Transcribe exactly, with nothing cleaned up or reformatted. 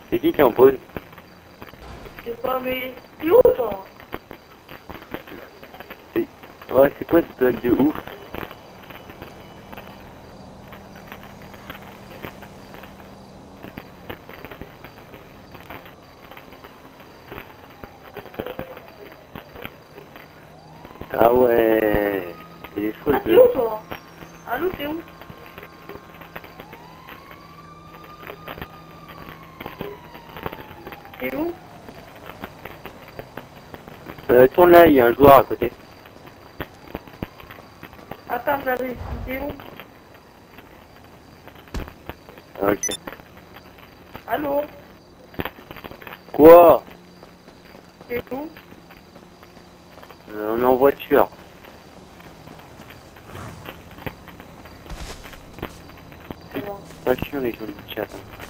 C'est qui qui est en pause? Je sais pas, mais t'es où toi? Ouais, c'est quoi ce bug de ouf? Ah ouais, c'est des faux Ah, t'es bugs. où toi? Allô, t'es où? T'es où? Euh, tourne là, il y a un joueur à côté. Attends, j'arrive. T'es où? Ah, ok. Allô? Quoi? T'es où? Euh, on est en voiture. C'est bon. Pas chiant les gens du chat. Hein.